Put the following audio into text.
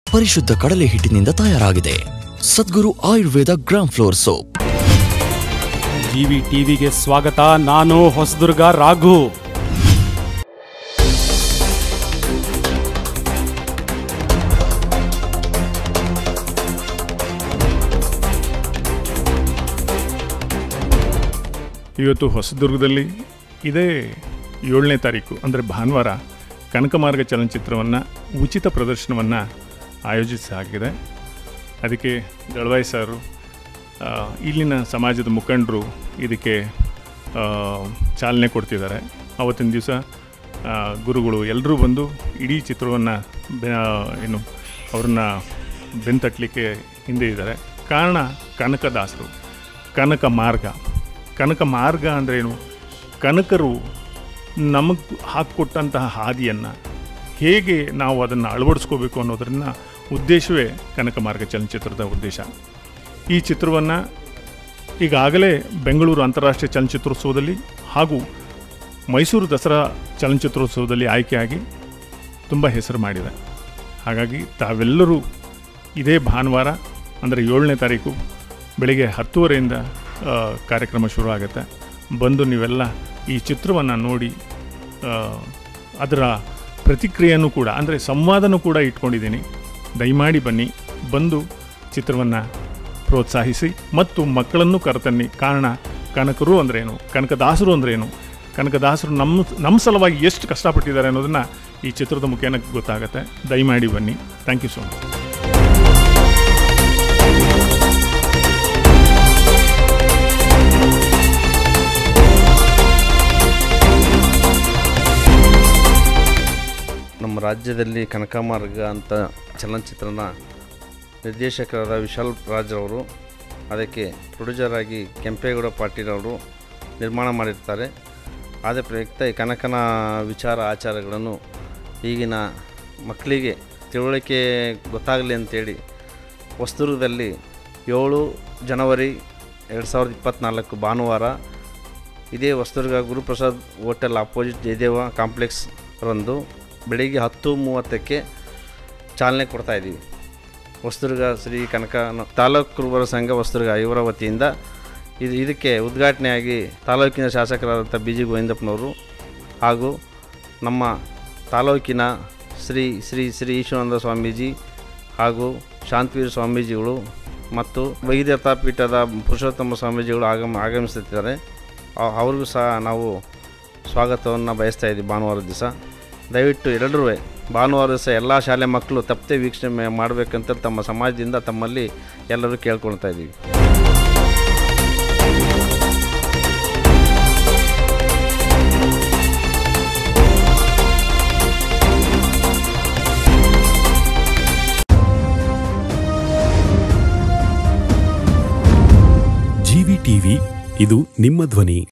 ಪರಿಶುದ್ಧ ಕಡಲೆ ಹಿಟ್ಟಿನಿಂದ ತಯಾರಾಗಿದೆ. Sadguru Ayurveda gram flour soap. G ಟಿವಿಗೆ ಸ್ವಾಗತ. ನಾನು ಹೊಸದುರ್ಗ ರಾಘು. ಇವತ್ತು ಹೊಸದುರ್ಗದಲ್ಲಿ ಇದೇ 7ನೇ ತಾರೀಕು ಅಂದರೆ ಭಾನುವಾರ ಕನಕಮಾರ್ಗ ಚಲನಚಿತ್ರವನ್ನು ಉಚಿತ ಪ್ರದರ್ಶನವನ್ನು ಆಯೋಜಿಸಲಾಗಿದೆ. ಅದಕ್ಕೆ ದಳವಾಯಿ ಸಾರು, ಇಲ್ಲಿನ ಸಮಾಜದ ಮುಖಂಡರು ಇದಕ್ಕೆ ಚಾಲನೆ ಕೊಡ್ತಿದ್ದಾರೆ. ಆವತ್ತಿನ ದಿವಸ ಗುರುಗಳು ಎಲ್ಲರೂ ಬಂದು ಇಡೀ ಚಿತ್ರವನ್ನು ಅವ್ರನ್ನ ಬೆಂತಟ್ಟಲಿಕ್ಕೆ ಹಿಂದೆ ಇದ್ದಾರೆ. ಕಾರಣ ಕನಕದಾಸರು, ಕನಕ ಮಾರ್ಗ ಅಂದ್ರೇನು? ಕನಕರು ನಮಗೆ ಹಾಕಿಕೊಟ್ಟಂತಹ ಹಾದಿಯನ್ನು ಹೇಗೆ ನಾವು ಅದನ್ನು ಅಳವಡಿಸ್ಕೋಬೇಕು ಅನ್ನೋದನ್ನ ಉದ್ದೇಶವೇ ಕನಕ ಮಾರ್ಗ ಚಲನಚಿತ್ರದ ಉದ್ದೇಶ. ಈ ಚಿತ್ರವನ್ನು ಈಗಾಗಲೇ ಬೆಂಗಳೂರು ಅಂತಾರಾಷ್ಟ್ರೀಯ ಚಲನಚಿತ್ರೋತ್ಸವದಲ್ಲಿ ಹಾಗೂ ಮೈಸೂರು ದಸರಾ ಚಲನಚಿತ್ರೋತ್ಸವದಲ್ಲಿ ಆಯ್ಕೆಯಾಗಿ ತುಂಬ ಹೆಸರು ಮಾಡಿದೆ. ಹಾಗಾಗಿ ತಾವೆಲ್ಲರೂ ಇದೇ ಭಾನುವಾರ ಅಂದರೆ 7ನೇ ತಾರೀಕು ಬೆಳಿಗ್ಗೆ 10:30ಯಿಂದ ಕಾರ್ಯಕ್ರಮ ಶುರು ಆಗುತ್ತೆ. ಬಂದು ನೀವೆಲ್ಲ ಈ ಚಿತ್ರವನ್ನು ನೋಡಿ ಅದರ ಪ್ರತಿಕ್ರಿಯೆಯನ್ನು ಕೂಡ ಅಂದರೆ ಸಂವಾದನೂ ಕೂಡ ಇಟ್ಕೊಂಡಿದ್ದೀನಿ. ದಯಮಾಡಿ ಬನ್ನಿ, ಬಂದು ಚಿತ್ರವನ್ನು ಪ್ರೋತ್ಸಾಹಿಸಿ ಮತ್ತು ಮಕ್ಕಳನ್ನು ಕರೆತನ್ನಿ. ಕಾರಣ ಕನಕರು ಅಂದ್ರೇನು, ಕನಕದಾಸರು ಅಂದ್ರೇನು, ಕನಕದಾಸರು ನಮ್ಮ ಸಲುವಾಗಿ ಎಷ್ಟು ಕಷ್ಟಪಟ್ಟಿದ್ದಾರೆ ಅನ್ನೋದನ್ನು ಈ ಚಿತ್ರದ ಮುಖೇನ ಗೊತ್ತಾಗುತ್ತೆ. ದಯಮಾಡಿ ಬನ್ನಿ. Thank you so much. ನಮ್ಮ ರಾಜ್ಯದಲ್ಲಿ ಕನಕಮಾರ್ಗ ಅಂತ ಚಲನಚಿತ್ರನ ನಿರ್ದೇಶಕರಾದ ವಿಶಾಲ್ ರಾಜ್ರವರು, ಅದಕ್ಕೆ ಪ್ರೊಡ್ಯೂಸರ್ ಆಗಿ ಕೆಂಪೇಗೌಡ ಪಾಟೀಲ್ ಅವರು ನಿರ್ಮಾಣ ಮಾಡಿರ್ತಾರೆ. ಅದೇ ಪ್ರಯುಕ್ತ ಈ ಕನಕನ ವಿಚಾರ ಆಚಾರಗಳನ್ನು ಈಗಿನ ಮಕ್ಕಳಿಗೆ ತಿಳುವಳಿಕೆ ಗೊತ್ತಾಗಲಿ ಅಂತೇಳಿ ಹೊಸದುರ್ಗದಲ್ಲಿ 7 ಜನವರಿ 2024 ಭಾನುವಾರ ಇದೇ Hosadurga Guruprasad hotel opposite Jayadeva complex ರಂದು ಬೆಳಿಗ್ಗೆ 10:30ಕ್ಕೆ ಚಾಲನೆ ಕೊಡ್ತಾಯಿದ್ದೀವಿ. ಹೊಸದುರ್ಗ ಶ್ರೀ ಕನಕ ತಾಲೂಕು ಕುರುಬರ ಸಂಘ ಹೊಸದುರ್ಗ ಇವರ ವತಿಯಿಂದ ಇದಕ್ಕೆ ಉದ್ಘಾಟನೆಯಾಗಿ ತಾಲೂಕಿನ ಶಾಸಕರಾದಂಥ BG ಗೋವಿಂದಪ್ಪನವರು ಹಾಗೂ ನಮ್ಮ ತಾಲೂಕಿನ ಶ್ರೀ ಶ್ರೀ ಶ್ರೀ ಈಶ್ವರಾನಂದ ಸ್ವಾಮೀಜಿ ಹಾಗೂ ಶಾಂತವೀರ ಸ್ವಾಮೀಜಿಗಳು ಮತ್ತು ವೈದ್ಯತಾ ಪೀಠದ ಪುರುಷೋತ್ತಮ ಸ್ವಾಮೀಜಿಗಳು ಆಗಮಿಸುತ್ತಿದ್ದಾರೆ. ಅವ್ರಿಗೂ ಸಹ ನಾವು ಸ್ವಾಗತವನ್ನು ಬಯಸ್ತಾ ಇದ್ದೀವಿ. ಭಾನುವಾರ ದಿವಸ ದಯವಿಟ್ಟು ಎಲ್ಲರೂ ಭಾನುವಾರ ದಿವಸ ಎಲ್ಲ ಶಾಲೆ ಮಕ್ಕಳು ತಪ್ಪದೆ ವೀಕ್ಷಣೆ ಮಾಡಬೇಕಂತ ತಮ್ಮ ಸಮಾಜದಿಂದ ತಮ್ಮಲ್ಲಿ ಎಲ್ಲರೂ ಕೇಳ್ಕೊಳ್ತಾ ಇದ್ದೀವಿ. ಜಿವಿ ಟಿವಿ, ಇದು ನಿಮ್ಮ ಧ್ವನಿ.